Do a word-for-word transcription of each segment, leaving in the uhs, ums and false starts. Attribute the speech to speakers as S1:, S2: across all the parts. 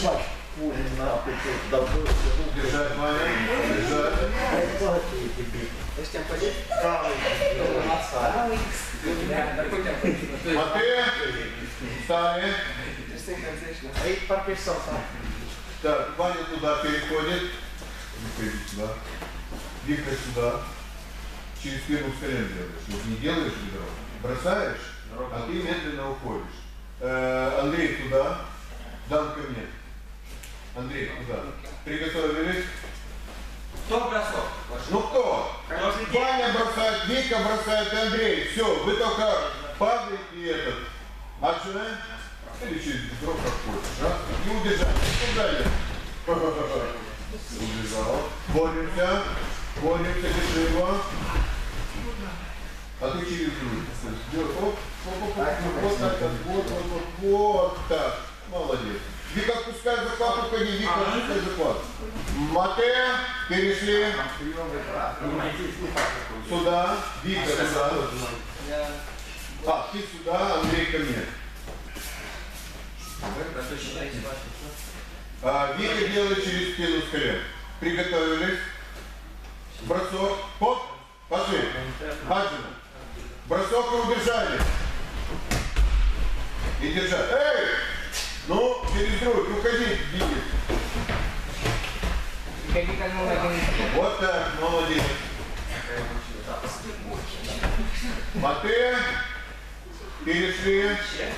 S1: Держать, Ваня. Держать. Матвей. Встали. Так, Ваня туда переходит. Вика сюда. Вика сюда. Через спину с колен делаешь. Вот не делаешь бедро. Бросаешь, а ты медленно уходишь. Э, Андрей туда. Дан ко мне. Андрей туда. Приготовились.
S2: Кто бросок?
S1: Ну кто? Ваня бросает, Вика бросает, Андрей. Все, вы только падаете и этот. Отжимаем. Или через бедро как хочешь. Раз. И удержать. Удержали. Убежал. Боремся. Боремся, держи его. А ты через грудь. Вот, вот, вот, вот, вот так, вот, вот, вот, вот так. Молодец. Вика, отпускай заклад, уходи. Вика, отпускай заклад. Мате, перешли. Сюда. Вика, сюда. А, ты сюда, Андрей ко мне. А, Вика делает через спину с колен. Приготовились. Бросок. Хоп. Пошли. Хаджина. Бросок и удержали. И держать. Эй! Ну, через грудь. Уходи. Видишь. Вот так. Молодец. Мате. Перешли.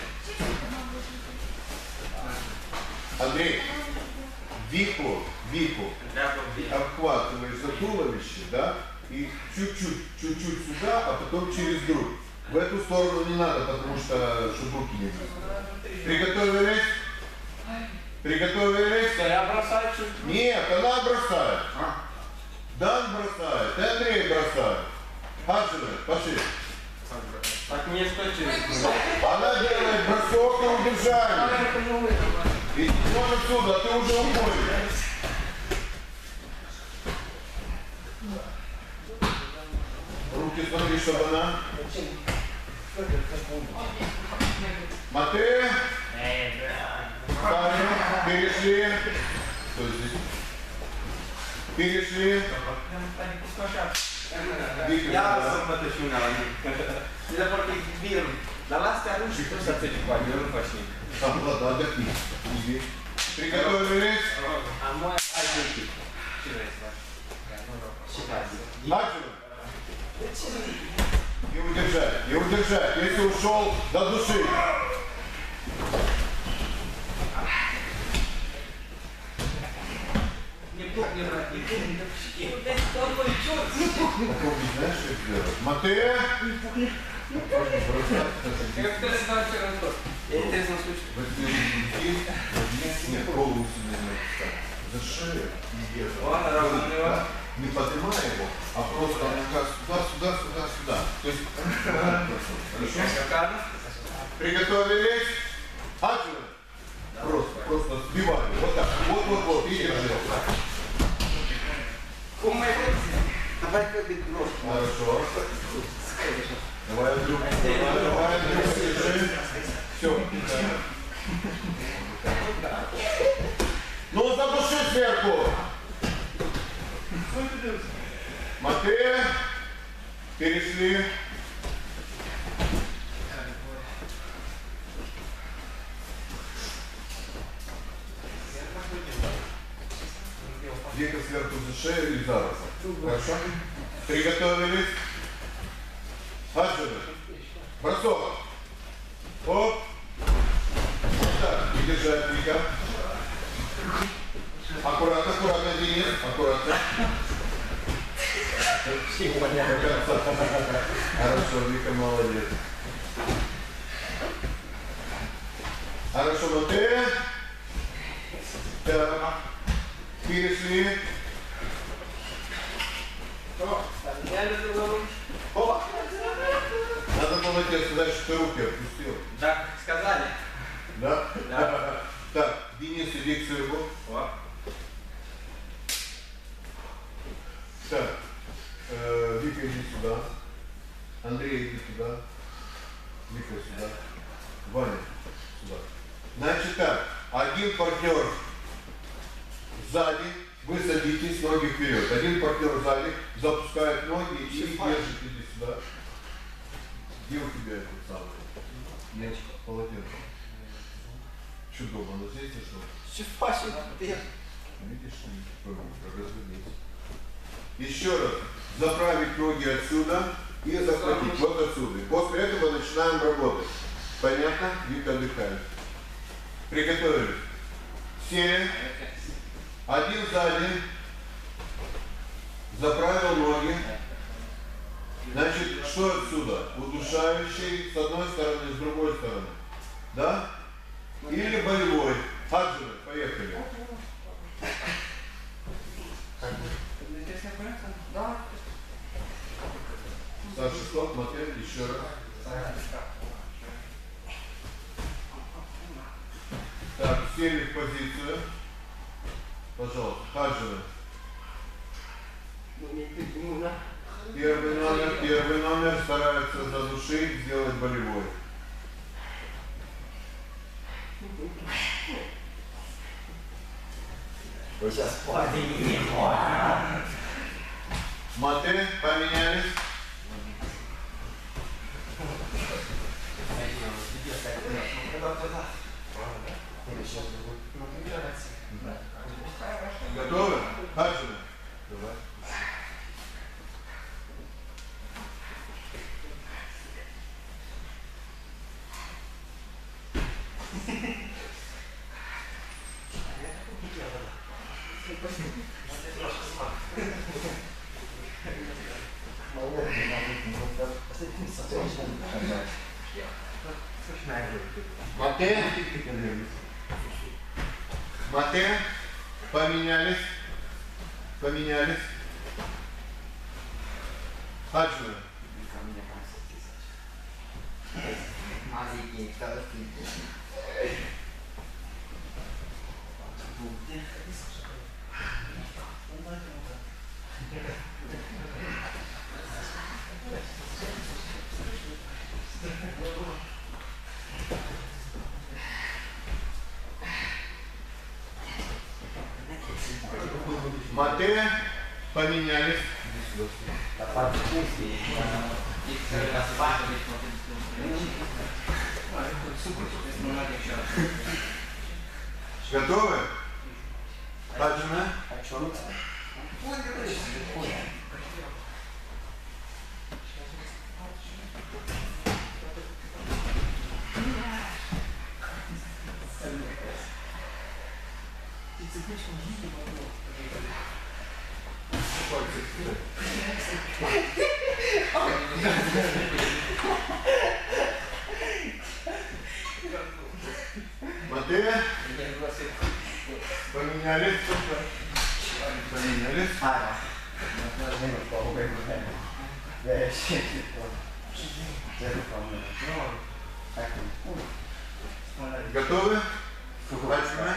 S1: Андрей, Вику, Вику обхватываешь за туловище, да, и чуть-чуть, чуть-чуть сюда, а потом через грудь. В эту сторону не надо, потому что чтобы руки не было. Приготовились? Приготовились?
S2: Я бросаю чуть.
S1: Нет, она бросает. Дан бросает, и Андрей бросает. Хаджина, пошли.
S2: Так не что через.
S1: Она делает бросок и удержание. Иди вон отсюда, ты уже уходишь. Руки смотри, чтобы она. Матвей. Встали. Перешли. Что здесь? Перешли.
S2: Я сам потащу на вами. Это porque вир. Дала ручки, кто со этим пойдем пошли.
S1: Так, ладно, отдохни. Иди. Приготовились.
S2: А мой один.
S1: Начали. И удержать, и удержать. Если ушел до души.
S2: Не помню, брат, не помню.
S1: Знаешь, что сделать? Матвей.
S2: Как ты сказал вчера, что? Я интересно слушаю.
S1: Нет, голову себе за шею.
S2: Ладно, равно его.
S1: Не поднимай его, а просто нога сюда, сюда, сюда, сюда. То есть, хорошо? Приготовились. Отжимай. Просто, просто сбивай. Вот так. Вот, вот, вот. И держи.
S2: Давай как бедро.
S1: Хорошо. Давай, Андрюк. Давай, давай, Андрюк. Держи. Все. Ну, задуши сверху. Матвей. Перешли. Века сверху за шею и за раз. Хорошо? Приготовились. Хаджина. Бросок. Оп. Вот так. И держать, Вика. Аккуратно, аккуратно, Денис. Аккуратно. Хорошо, Вика, молодец. Хорошо, Матвей. Так. Перешли. Опа. Надо было тебе сказать, что ты руки отпустил.
S2: Так, сказали.
S1: Да?
S2: Да.
S1: Так, Денис, иди к сырку. Так, э, Вика, иди сюда. Андрей, иди сюда. Вика, сюда. Ваня, сюда. Значит так, один партнер сзади вы садитесь, ноги вперед. Один партнер сзади запускает ноги и держит, иди сюда. Где у тебя этот самый? Нет, полотенце. Чудово, но здесь что? Видишь, развернись. Еще раз. Заправить ноги отсюда и захватить вот отсюда. И после этого начинаем работать. Понятно? Вик отдыхает. Приготовились. Сели. Один сзади. Заправил ноги. Значит, что отсюда? Удушающий с одной стороны, с другой стороны. Да? Или болевой. Хаджи, поехали. Саша, стоп, смотри, еще раз. Так, сели в позицию. Пожалуйста, Хаджи. Первый номер, первый номер старается задушить, сделать болевой.
S3: Сейчас подними.
S1: Мате, поменялись. Готовы? Хаджи. Давай. Мате. Мате. Поменялись. Поменялись. Хаджи.
S3: Маленький, короткий.
S1: Мате. Поменялись. Готовы? Хаджи. Мате. Поменялись. Поменялись. Готовы? Хаджи.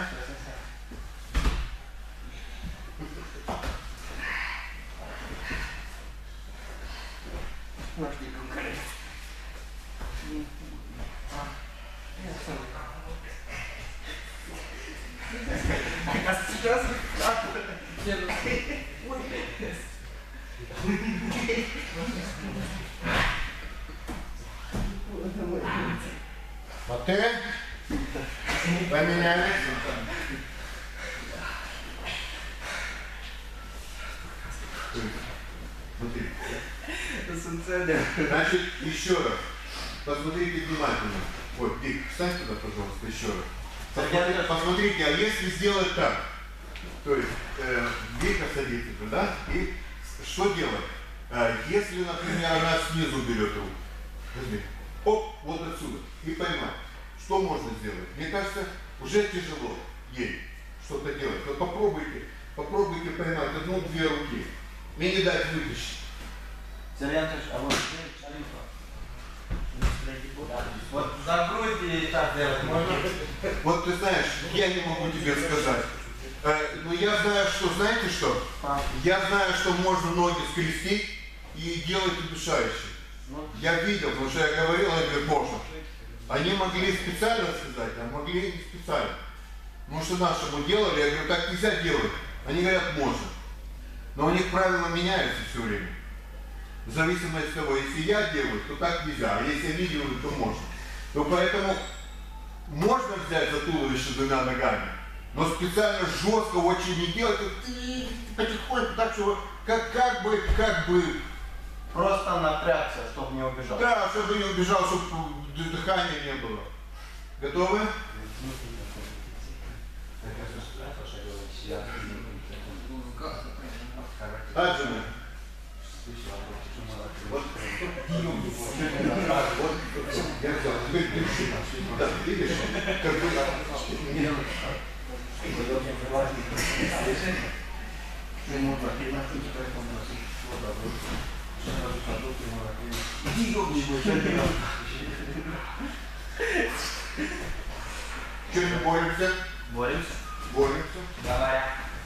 S1: Мате. Поменялись. Смотри. Значит, еще раз. Посмотрите внимательно. Вот, Дик, встань туда, пожалуйста, еще раз. Посмотрите, посмотрите, а если сделать так, то есть э, Дика садится туда, и что делать? Э, если, например, она снизу берет руку, возьми, оп, вот отсюда, и поймать, что можно сделать? Мне кажется, уже тяжело ей что-то делать. Вот попробуйте, попробуйте поймать одну-две руки и не дать вытащить.
S2: Вот за грудь и так делать можно.
S1: Вот ты знаешь, я не могу тебе сказать. Э, но я знаю, что, знаете что? Я знаю, что можно ноги скрестить и делать удушающие. Я видел, потому что я говорил, я говорю, можно. Они могли специально сказать, а могли и не специально. Потому что нашему делали, я говорю, так нельзя делать. Они говорят, можно. Но у них правила меняются все время. В зависимости от того, если я делаю, то так нельзя, а если они делают, то можно. То поэтому можно взять за туловище двумя ногами, но специально жестко очень не делать, ты потихоньку так, что как, как бы, как бы...
S3: Просто напрягся, чтобы не убежал.
S1: Да, чтобы не убежал, чтобы дыхания не было. Готовы? Аджимы. Вот. Я взял. Теперь держи. Да, видишь? Как бы... Что мы боремся?
S2: Боремся.
S1: Боремся.
S2: Давай.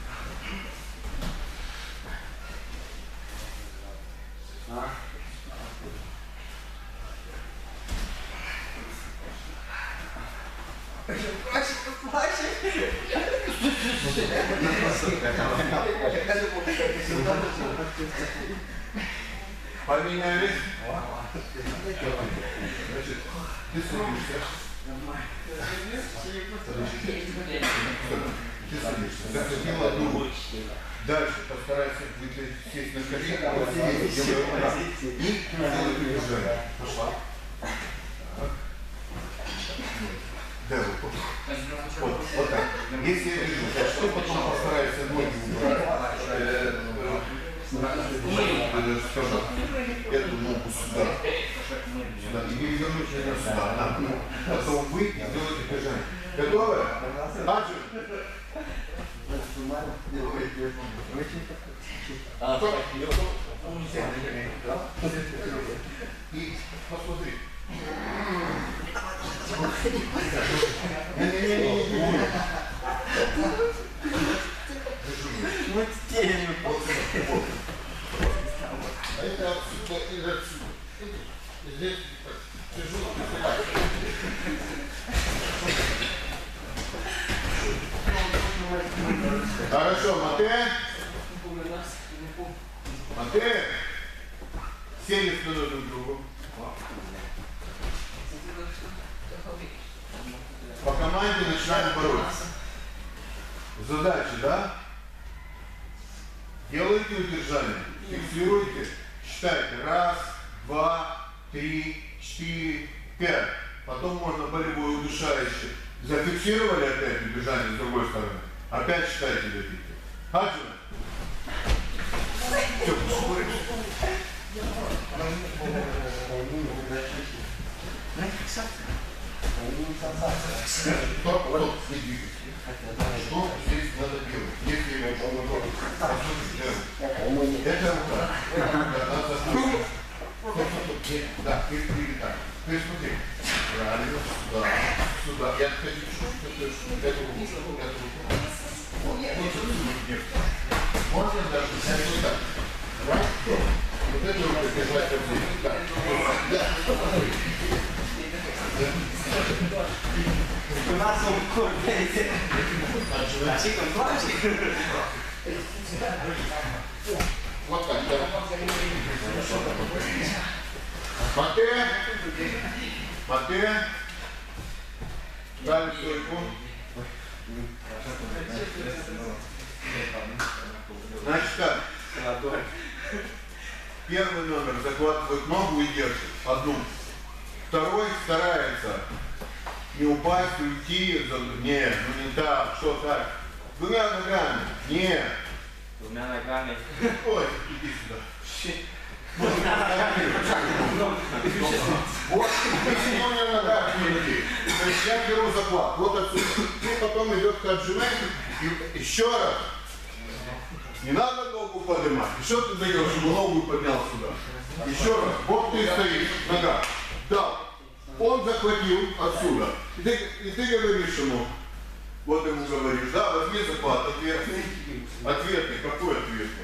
S2: А?
S1: Поменялись. Значит, ты садишься. Ты садишься. Захватил одну. Дальше постарайся сесть на колени, вот здесь делаю удар. И делаю движение. Пошла. Да, вот, вот, вот так. Если я вижу, что потом постарайся ноги убрать. Эту ногу сюда. Сюда. И перевернуть ее сюда. Потом вы и сделаете движение. Готовы? Аджи. И посмотри. Не-не-не-не-не.
S3: Вот тень.
S1: А это отсюда и отсюда. Здесь тяжело. Хорошо, Матэ. Матэ. Сели спиной друг к другу. По команде начинаем бороться. Задача, да? Делайте удержание. Фиксируйте. Считайте. Раз, два, три, четыре, пять. Потом можно болевое удушающее. Зафиксировали опять удержание с другой стороны. Опять считайте, дадите. Хаджина. Все, посмотрите. Стоп, стоп, не двигайся. Что здесь надо делать? Если я это рука. Да, или так. Ты смотри. Правильно, сюда, сюда. Я хочу чуть-чуть эту руку, эту руку. Вот, вот отсюда. Можно даже взять вот так. Раз, вот эту руку держать вот здесь. Так, да.
S2: У нас он курбейте. А чиком плачет.
S1: Вот так, да. Матэ. Матэ. Дали стойку. Значит так. Первый номер захватывает ногу и держит. Одну. Второй старается не упасть, уйти. Нет, ну не так, что так. Двумя ногами. Нет.
S2: Двумя ногами.
S1: Ой, иди сюда. Вот, если у меня нога впереди, то есть я беру захват, вот отсюда. И потом идет хаджимэ, и еще раз. Не надо ногу поднимать. Еще ты даешь, чтобы ногу поднял сюда. Еще раз. Вот ты стоишь, нога. Да. Он захватил отсюда. И ты, и ты говоришь ему, вот ему говоришь, да, возьми захват, ответный. Ответный, какой ответный?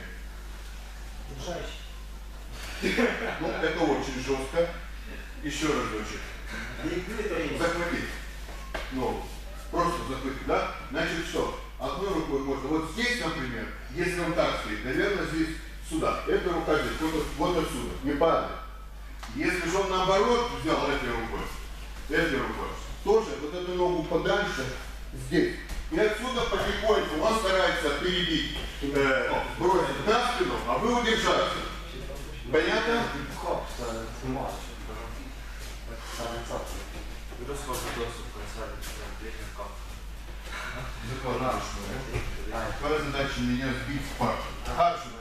S1: Ну, это очень жестко. Еще разочек. Захватить ногу. Просто захватить, да? Значит, что? одной рукой можно. Вот здесь, например, если он так стоит, наверное, здесь сюда. Эта рука здесь, вот, вот отсюда, не падает. Если же он наоборот взял этой рукой, этой рукой, тоже вот эту ногу подальше здесь. И отсюда потихоньку он старается перебить, э, бросить на спину, а вы удержаться. Понятно? Твоя задача меня сбить в пар. Харшина.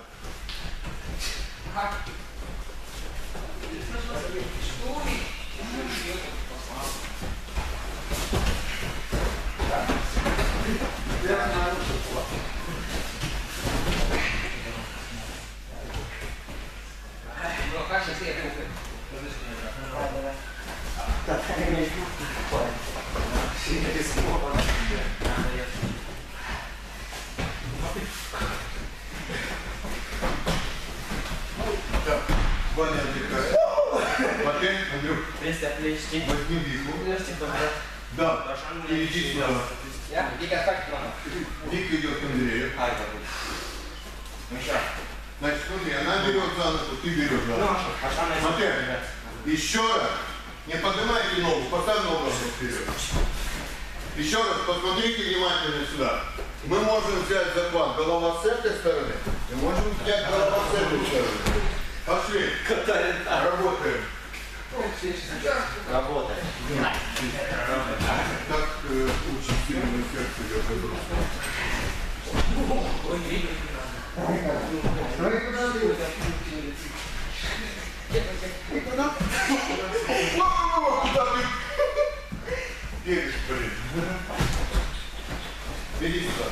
S1: Ваня отдыхает. Потом, Андрюх, возьми Вику. Да, и иди сюда. Вика идет к Андрею. Значит, смотри, она берет за ногу, ты берешь за ногу. Смотри, еще раз. Не поднимайте ногу, поставь ногу вперед. Еще раз, посмотрите внимательно сюда. Мы можем взять захват голова с этой стороны, и можем взять голова с этой стороны. Пошли. Работаем.
S3: Работаем.
S1: Так э, очень сильно сердце идет вокруг. Куда ты? Бегаешь, блин. Беги сюда.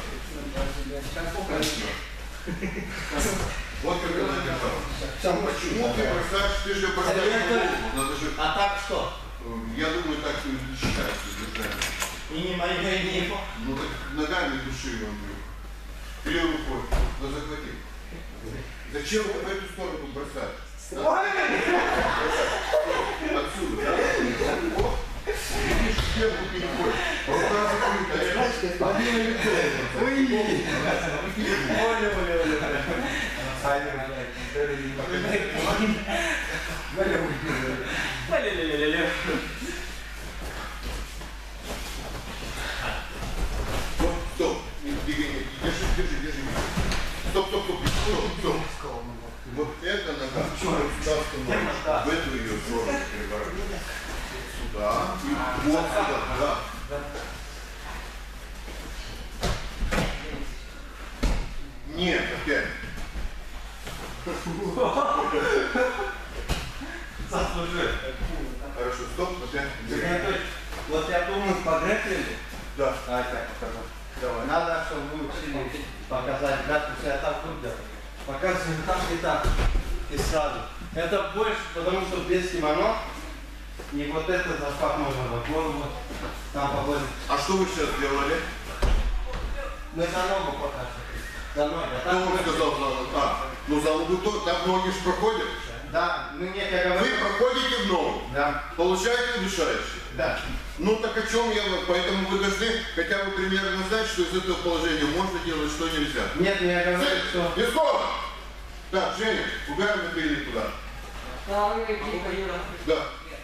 S1: Вот как она держала. Почему ты бросаешь, ты же бросаешь голову? Надо же...
S3: А так что?
S1: Я думаю, так и считается держать.
S3: И не мое, и не его.
S1: Ну так ногами души его, Андрюх. Или рукой. Но захвати. Зачем вы в эту сторону бросаешь? Отсюда, да? Вот. Видишь, сверху переходишь. Рука закрыта. Один лицо. Ой!
S3: Оля, Оля, Оля.
S1: Стоп, стоп. Держи, держи, держи. Стоп, стоп, стоп. Стоп, стоп. Вот эта нога сюда становится. В эту ее сторону переворачиваем. Сюда. И вот сюда. Да. Нет, опять.
S3: Заслужил.
S1: Хорошо, стоп, опять.
S3: Вот я думаю, подготовили.
S1: Да.
S3: Давай так покажу. Давай. Надо, чтобы вы учили показать, да, то есть я так буду делать. Показываем так и так. И сразу. Это больше, потому что без кимоно. И вот это захват можно в голову. Там погодить.
S1: А что вы сейчас делали?
S3: Мы за ногу покажем. За ноги.
S1: Кто вам сказал за ногу? А, ну за ногу то, там ноги же проходят.
S3: Да, ну нет, я говорю.
S1: Вы проходите в ногу.
S3: Да.
S1: Получаете удушающий?
S3: Да.
S1: Ну так о чем я, поэтому вы должны хотя бы примерно знать, что из этого положения можно делать, что нельзя.
S3: Нет, я говорю, что...
S1: Лескова! Так, Женя, убираем на передний туда. Да.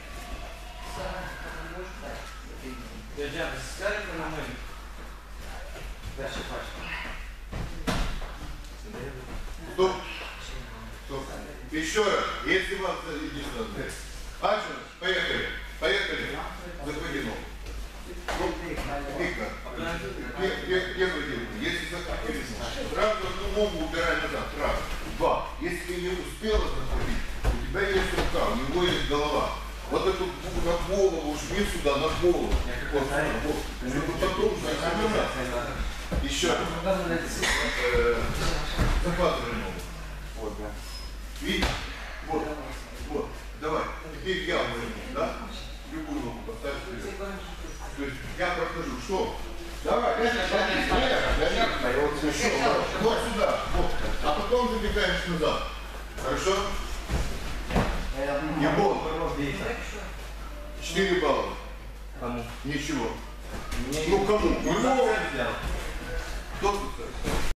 S1: Стоп. Стоп. Еще раз, если вас иди сюда. Ача, поехали. Поехали. Захвати ногу. Ну, Вика, первый день. Если захватили ногу, сразу одну ногу убирай назад. Раз. Два. Если ты не успела захватить, у тебя есть рука, у него есть голова. Вот эту на голову жми сюда, на голову. Вот, вот. Чтобы потом захватить. Еще раз. Захватывай ногу. Вот, да. Видишь? Вот. Вот. Давай. Теперь я возьму, да? Любую ногу поставь вперед. То есть я прохожу. Что? Давай, конечно, вот сюда. Вот. А потом забегаешь назад. Хорошо? Не больно. Четыре балла.
S3: Кому?
S1: Ничего.
S3: Мне
S1: Ну кому?
S3: Ну,
S1: Ну, Кто тут?